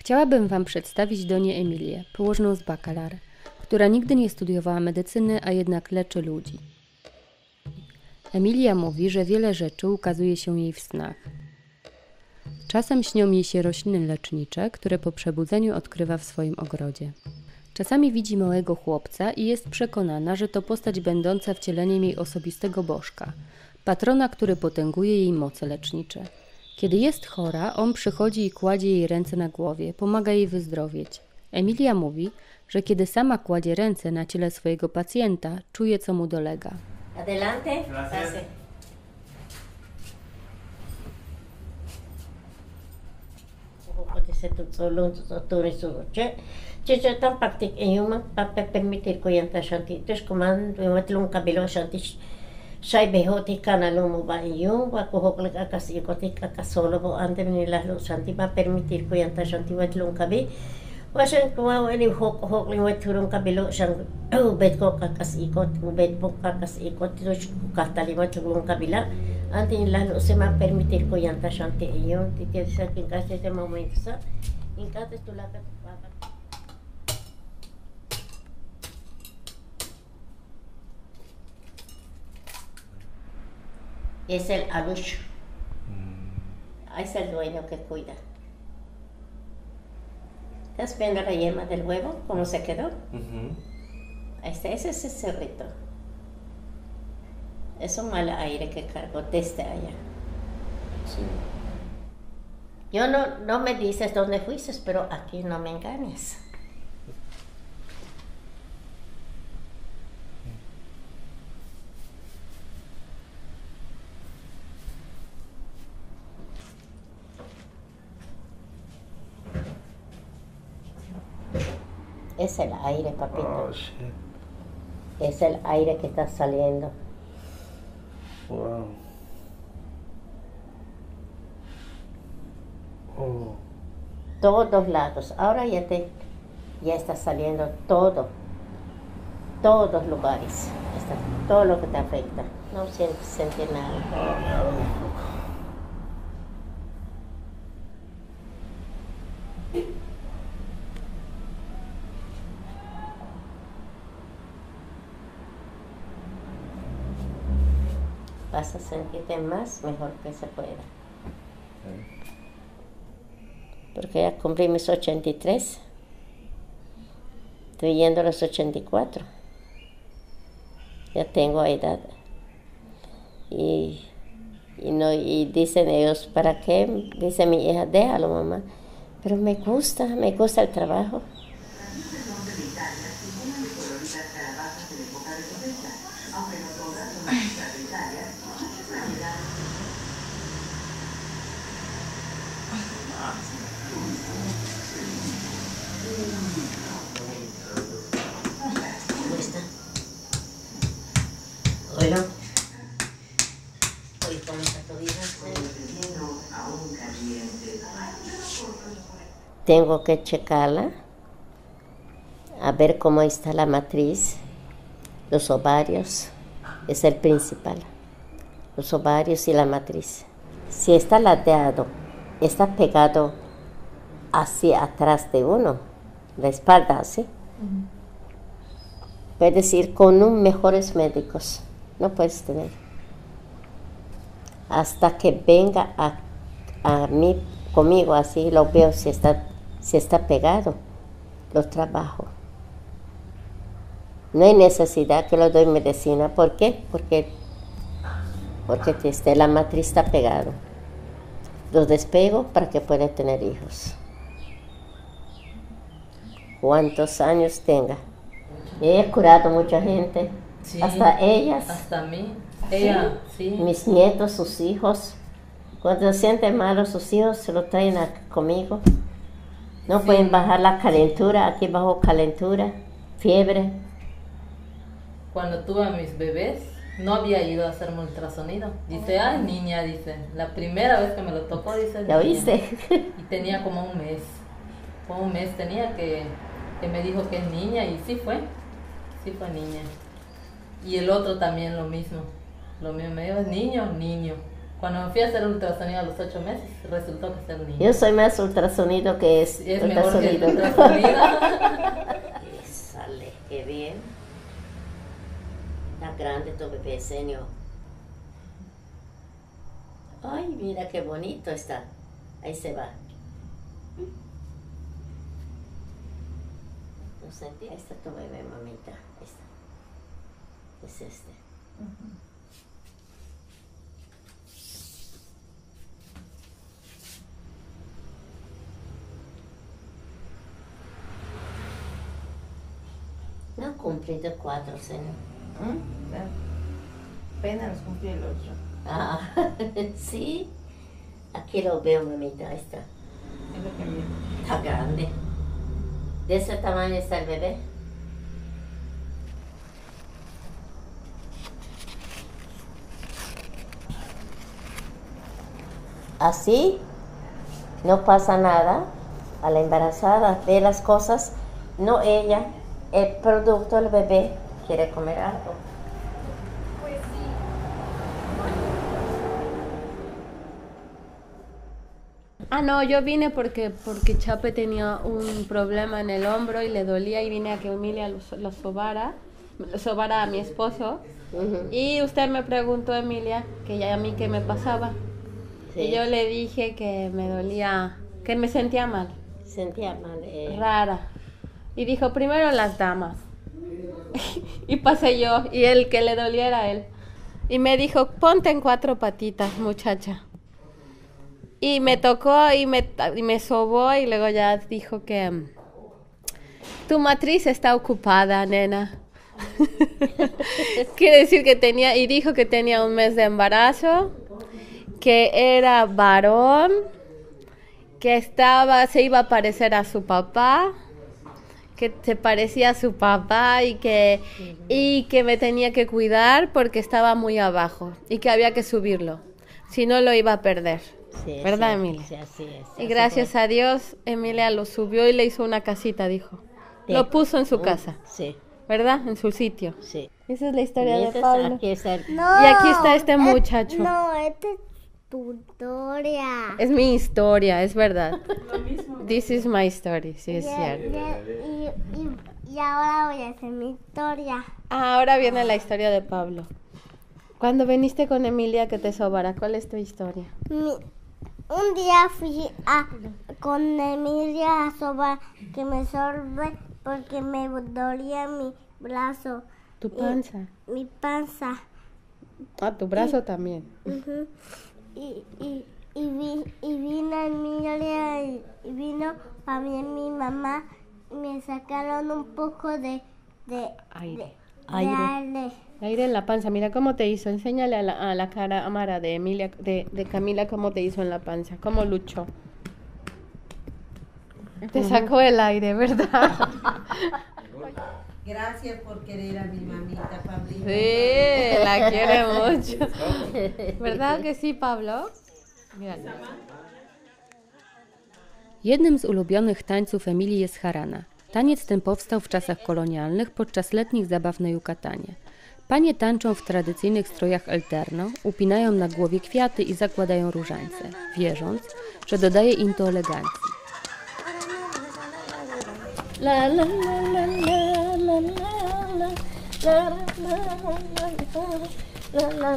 Chciałabym Wam przedstawić Donię Emilię, położną z Bacalar, która nigdy nie studiowała medycyny, a jednak leczy ludzi. Emilia mówi, że wiele rzeczy ukazuje się jej w snach. Czasem śnią jej się rośliny lecznicze, które po przebudzeniu odkrywa w swoim ogrodzie. Czasami widzi małego chłopca i jest przekonana, że to postać będąca wcieleniem jej osobistego bożka, patrona, który potęguje jej moce lecznicze. Kiedy jest chora, on przychodzi i kładzie jej ręce na głowie, pomaga jej wyzdrowieć. Emilia mówi, że kiedy sama kładzie ręce na ciele swojego pacjenta, czuje, co mu dolega. Adelante. Gracias. Yo tan praktik en para permitir que yanta shanti tes command watlung kabilo shanti shai behoti kanalomo ba yum wa ko hokle akasi kotik akasolo bo ante ni la shanti ba permitir que yanta shanti watlung kabi wasen ko ni hokle watlung kabilo shan bet ko akasi kot bet ko akasi kot tos katali watlung kabila ante ni la se ma permitir que yanta shanti yum ti que sa que en este momento sa en cada tu la ka es el alush. Es el dueño que cuida. ¿Estás viendo la yema del huevo? ¿Cómo se quedó? Ese es ese cerrito. Es un mal aire que cargo desde allá. Sí. Yo no me dices dónde fuiste, pero aquí no me engañes. Es el aire, papito. Oh, shit. Es el aire que está saliendo. Wow. Oh. Todos lados. Ahora ya está saliendo todos lugares. Todo lo que te afecta. No sientes nada. Vas a sentirte más mejor que se pueda. Porque ya cumplí mis 83. Estoy yendo a los 84. Ya tengo edad. Y dicen ellos, ¿para qué? Dice mi hija, déjalo, mamá. Pero me gusta el trabajo. ¿Cómo está? Hola. Hoy, ¿cómo está tu vida? Tengo que checarla, a ver cómo está la matriz, los ovarios, es el principal, los ovarios y la matriz. Si está ladeado, está pegado hacia atrás de uno, la espalda así. Puedes ir con un mejores médicos, no puedes tener. Hasta que venga a mí, conmigo así, lo veo si está pegado, lo trabajo. No hay necesidad que le doy medicina. ¿Por qué? Porque la matriz está pegado. Los despego para que pueda tener hijos. ¿Cuántos años tenga? He curado mucha gente, sí, hasta ellas. Hasta mí. Ella, sí. Mis nietos, sus hijos. Cuando se sienten malos sus hijos, se lo traen conmigo. No pueden bajar la calentura, aquí bajo calentura, fiebre. Cuando tuve a mis bebés, no había ido a hacerme ultrasonido. Dice, ay, niña, dice. La primera vez que me lo tocó, dice. ¿Ya oíste? Y tenía como un mes. Como un mes tenía que me dijo que es niña y sí fue niña. Y el otro también lo mismo me dijo, ¿es niño? Niño. Cuando me fui a hacer ultrasonido a los 8 meses, resultó que ser niña. Yo soy más ultrasonido que es mejor que el ultrasonido. ultrasonido. Sale, qué bien. Está grande tu bebé, señor. Ay, mira qué bonito está. Ahí se va. ¿Lo sentí? Ahí está tu bebé, mamita. Ahí está. Es este. No ha cumplido 4, señor. Apenas cumplí el 8. Ah, sí. Aquí lo veo, mamita. Ahí está. Es lo que miro. Está grande. ¿De ese tamaño está el bebé? Así no pasa nada. A la embarazada ve las cosas, no ella, el producto, el bebé quiere comer algo. Ah, no, yo vine porque Chape tenía un problema en el hombro y le dolía y vine a que Emilia lo sobara a mi esposo. Y usted me preguntó, Emilia, que ya a mí qué me pasaba. Sí. Y yo le dije que me dolía, que me sentía mal, Sentía mal. rara. Y dijo, primero las damas. Y pasé yo, y el que le dolía era él. Y me dijo, ponte en 4 patitas, muchacha. Y me tocó y me sobó y luego ya dijo que tu matriz está ocupada, nena. Quiere decir que tenía, y dijo que tenía 1 mes de embarazo, que era varón, que se iba a parecer a su papá, que se parecía a su papá y que me tenía que cuidar porque estaba muy abajo y que había que subirlo, si no lo iba a perder. Sí, ¿Verdad, sí, Emilia? Sí, así es. Y gracias a Dios, Emilia lo subió y le hizo una casita, dijo. Sí. Lo puso en su casa, Sí, ¿verdad? En su sitio. sí. Esa es la historia de Mientras Pablo. aquí está el- Y aquí está este muchacho. No, esta es tu historia. Es mi historia, es verdad. This is my story, sí, es cierto. Y ahora voy a hacer mi historia. Ahora viene la historia de Pablo. Cuando viniste con Emilia que te sobara, ¿cuál es tu historia? Un día fui con Emilia a sobar que me sorbe porque me dolía mi brazo. Tu panza. Mi panza. Ah, tu brazo también. Ujú. Y vino Emilia y vino también mi mamá y me sacaron un poco de Aire. aire. Aire en la panza. Mira cómo te hizo. Enséñale a la cámara de Emilia, de Camila, cómo te hizo en la panza. Cómo luchó. Te sacó el aire, ¿verdad? Gracias por querer a mi mamita, Pablito. Sí, la quiere mucho. ¿Verdad que sí, Pablo? Mira. Jednym z ulubionych tańców Emilii jest harana. Taniec ten powstał w czasach kolonialnych podczas letnich zabaw na Jukatanie. Panie tańczą w tradycyjnych strojach alterno, upinają na głowie kwiaty i zakładają różańce, wierząc, że dodaje im to elegancji. La la la la la la la la la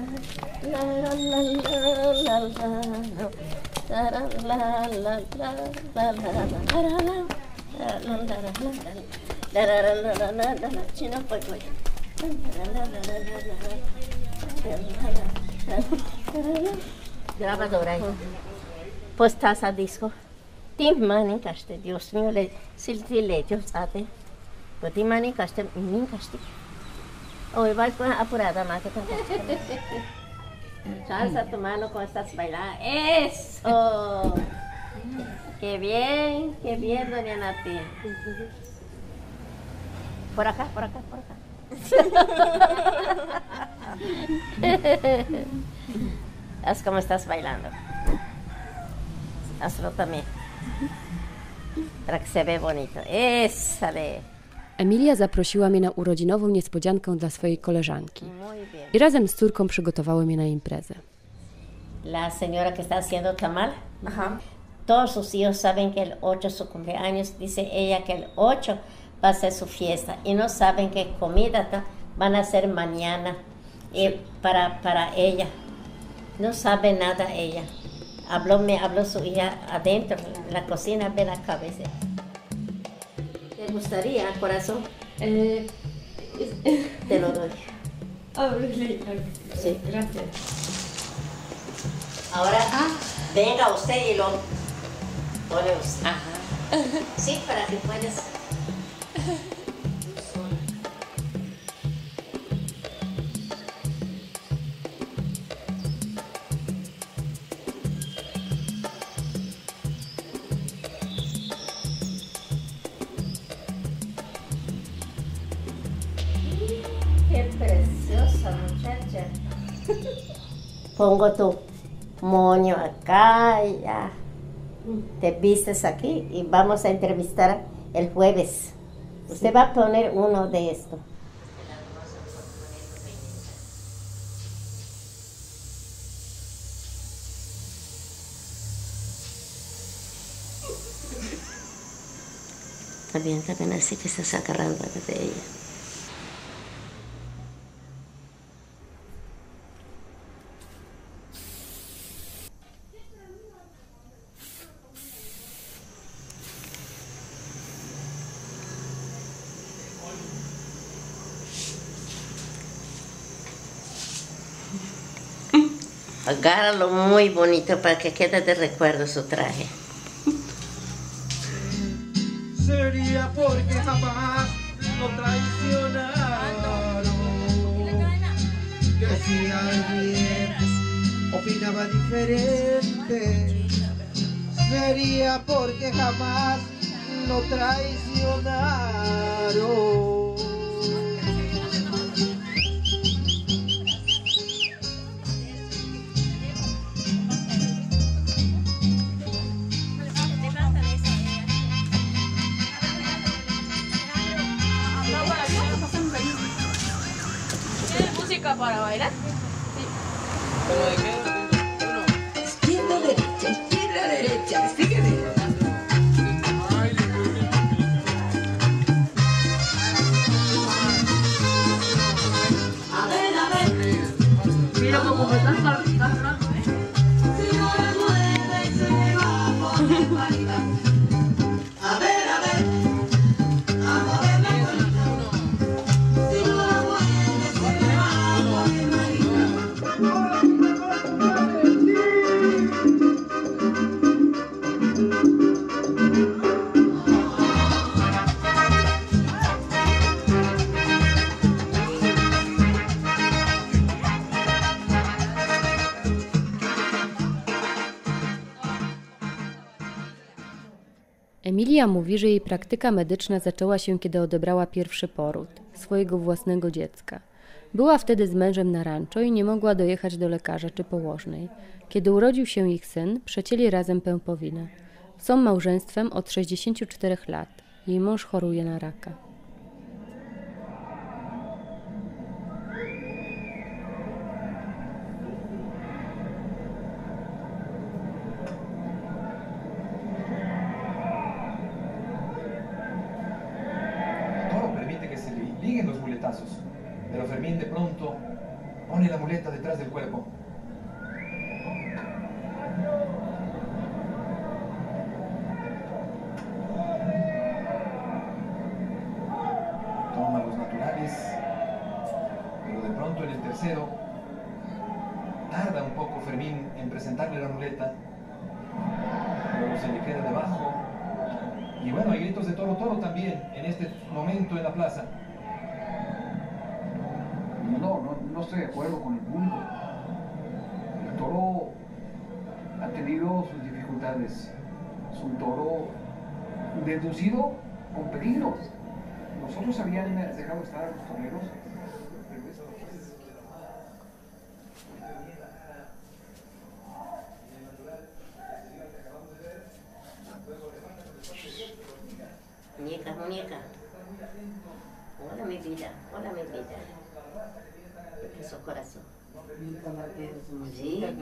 la la la. Chino, pues, pues. Grabadora ahí. Pues estás a disco. Tim manicaste, Dios mío, le Dios sabe. Pues tim manicaste, Hoy vas apurada, más que tanto. Alza tu mano cuando estás bailando. ¡Eso! ¡Qué bien, doña Nati! Por acá, por acá, por acá. Haz como estás bailando. Hazlo también. Para que se ve bonito. Esa de... Emilia zaprosiła mnie na urodzinową niespodziankę dla swojej koleżanki Muy bien. i razem z córką przygotowały mnie na imprezę. la señora que está haciendo tamal. Ajá. Todos sus hijos saben que el 8 es su cumpleaños. Dice ella que el 8 va a ser su fiesta. Y no saben qué comida van a hacer mañana para ella. No sabe nada ella. Me habló su hija adentro, en la cocina, ven acá, veces. ¿Te gustaría, corazón? Te lo doy. Oh, really? Sí. Gracias. Ahora, venga usted y lo pone usted. Ajá. Sí, para que puedas. Qué preciosa muchacha. Pongo tu moño acá y ya. Te vistes aquí y vamos a entrevistar el jueves. Usted va a poner uno de esto. También así que estás agarrando de ella. Agárralo muy bonito para que quede de recuerdo su traje. Sería porque jamás no traicionaron. Que si alguien opinaba diferente, sería porque jamás no traicionaron. Para bailar. Izquierda, derecha, sígueme. A ver, mira cómo me estás saltando, Si no me mueve, se va por mi espalda. A ver, a mover la colita. Si no la mueve, se me va por mi espalda. Emilia mówi, że jej praktyka medyczna zaczęła się, kiedy odebrała pierwszy poród swojego własnego dziecka. Była wtedy z mężem na rancho i nie mogła dojechać do lekarza czy położnej. Kiedy urodził się ich syn, przecięli razem pępowinę. Są małżeństwem od 64 lat. Jej mąż choruje na raka. Liguen los muletazos, pero Fermín de pronto pone la muleta detrás del cuerpo. Toma los naturales, pero de pronto en el tercero tarda un poco Fermín en presentarle la muleta, luego se le queda debajo. Y bueno, hay gritos de toro, toro también en este momento en la plaza. No estoy de acuerdo con el público. El toro ha tenido sus dificultades. Es un toro deducido con peligro. Nosotros habían dejado estar a los toreros. Muñeca. Hola mi vida. ¿Qué pasó, corazón? Sí, deja.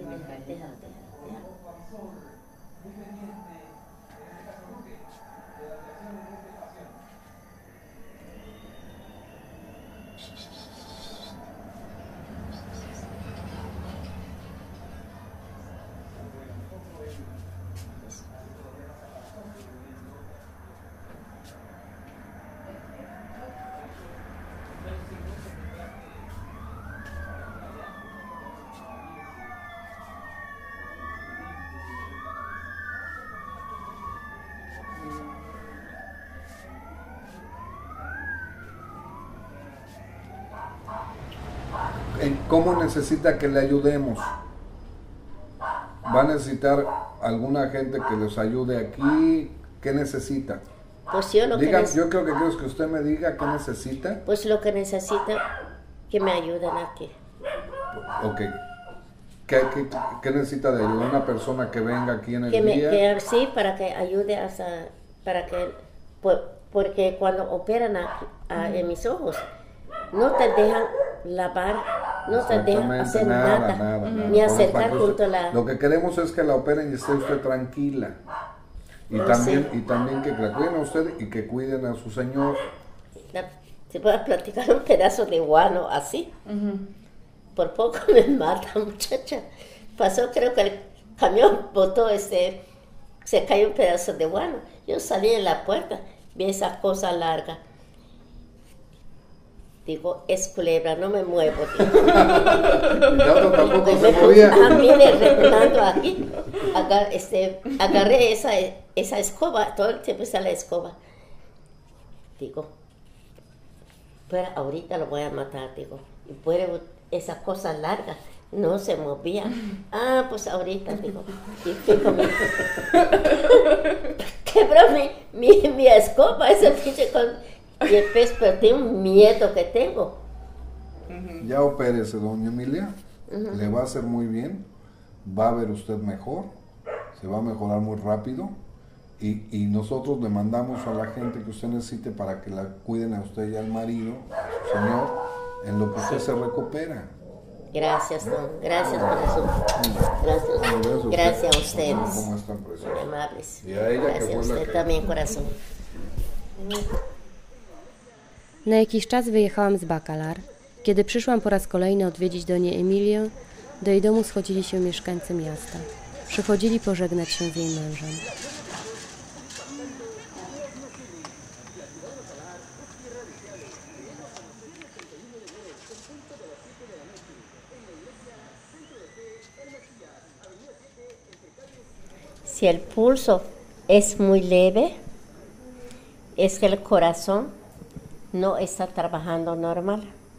¿Cómo necesita que le ayudemos? ¿Va a necesitar alguna gente que los ayude aquí? ¿Qué necesita? Pues yo lo Diga, que yo creo que quiero que usted me diga qué necesita. Pues lo que necesita, que me ayuden aquí. Ok. ¿Qué necesita de ayuda? ¿Una persona que venga aquí en el día? Sí, para que ayude porque cuando operan en mis ojos, no te dejan lavar, no te dejan hacer nada, ni acercar junto a la... Lo que queremos es que la operen y esté usted tranquila. Y también que la cuiden a usted y que cuiden a su señor. Se puede platicar un pedazo de guano así. Por poco me mata, muchacha. Pasó, creo que el camión botó se cayó un pedazo de guano. Yo salí en la puerta, vi esa cosa larga. Digo, es culebra, no me muevo. Tampoco se movía. Vine reculando aquí. Agarré esa escoba, todo el tiempo está la escoba. Digo, pero ahorita lo voy a matar, digo. Y puede esa cosa larga, no se movía. Ah, pues ahorita, digo. Y fijo, quebró mi escoba, ese pinche con... Y después perdí un miedo que tengo. Ya opérese, doña Emilia. Le va a hacer muy bien. Va a ver usted mejor. Se va a mejorar muy rápido. Y nosotros le mandamos a la gente que usted necesite para que la cuiden a usted y al marido, señor, en lo que usted se recupera. Gracias, don. Gracias por eso. Gracias. Gracias a ustedes. ¿Cómo están, preciosos? Amables. Y a ella, gracias que a usted también, corazón. Na jakiś czas wyjechałam z Bacalar. Kiedy przyszłam po raz kolejny odwiedzić donię Emilię, do jej domu schodzili się mieszkańcy miasta. Przychodzili pożegnać się z jej mężem. Si el pulso es muy leve, es que el corazón no está trabajando normal.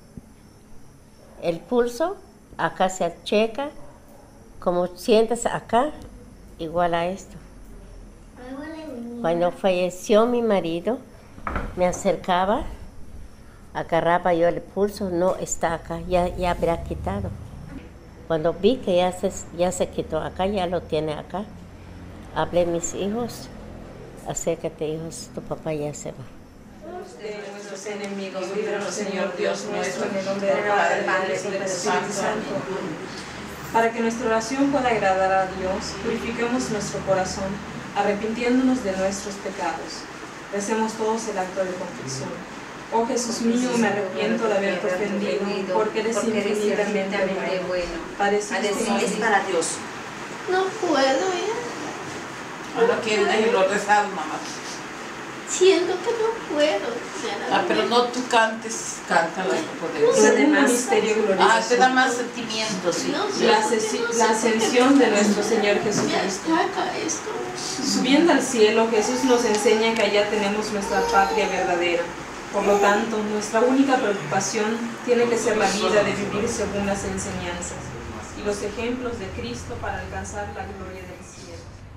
El pulso acá se checa, como sientes acá, igual a esto. Cuando falleció mi marido, me acercaba, agarraba yo el pulso, no está acá, ya habrá quitado. Cuando vi que ya se quitó acá, ya lo tiene acá, hablé a mis hijos, acércate hijos, tu papá ya se va. De nuestros enemigos, líbranos, Señor Dios nuestro, en el nombre del Padre, del Hijo y del Espíritu Santo. Para que nuestra oración pueda agradar a Dios, purifiquemos nuestro corazón, arrepintiéndonos de nuestros pecados. Hacemos todos el acto de confesión. Oh Jesús mío, me arrepiento de haberte ofendido, porque eres infinitamente bueno. Parece es para Dios. No puedo ya. Ahora quieren irlo rezar, mamá. Siento que no puedo. Pero no tú cantes, cántala. Además, misterio glorioso. Te da más sentimiento, sí. La ascensión de nuestro Señor Jesucristo. Subiendo al cielo, Jesús nos enseña que allá tenemos nuestra patria verdadera. Por lo tanto, nuestra única preocupación tiene que ser la vida de vivir según las enseñanzas y los ejemplos de Cristo para alcanzar la gloria del cielo.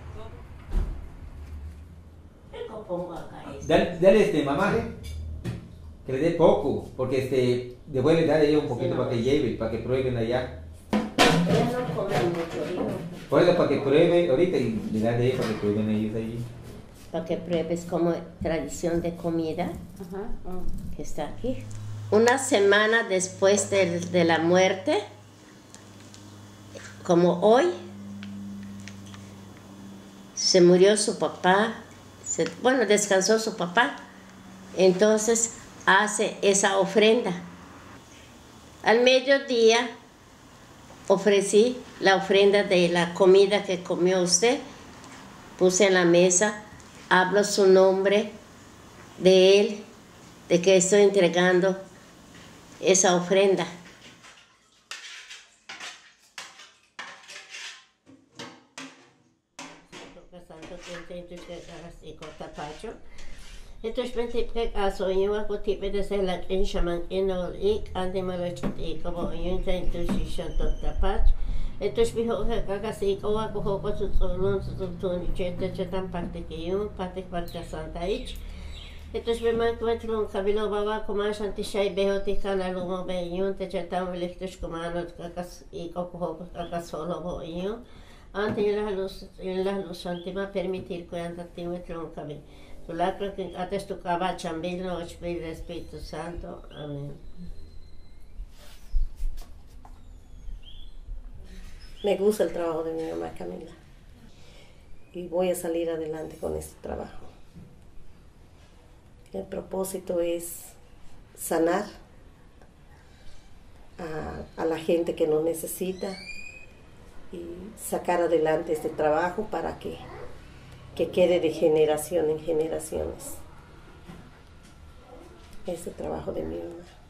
Dale mamá, que le dé poco, porque devuelve, dale ella un poquito para que lleve, para que prueben allá. Ella no come mucho, digo. Por eso, para que pruebe ahorita y le da de ella para que prueben ellos allí. Para que pruebes como tradición de comida que está aquí. Una semana después de la muerte, como hoy se murió su papá, bueno, descansó su papá, entonces hace esa ofrenda. Al mediodía ofrecí la ofrenda de la comida que comió usted, puse en la mesa, hablo su nombre de él, de que estoy entregando esa ofrenda. Entonces me aso yo a tipo de ser la que llaman en el ik ante me lo chute como yo intento shishan tapach. Entonces me dijo que casi como a cojo con su ton chete chetan parte que yo parte Santa Ich. Entonces me encuentro un cabelo baba como a Santa Shai behotica la lomo be yo te chetan electos como a los cacas y cojo cacas solo bo yo. Ante en la luz antima permitir que anda tiene un cabello. Tu lacro que ates tu cava chambilo, del Espíritu Santo. Amén. Me gusta el trabajo de mi mamá Camila y voy a salir adelante con este trabajo. El propósito es sanar a la gente que nos necesita y sacar adelante este trabajo para que quede de generación en generaciones. Este trabajo de mi mamá.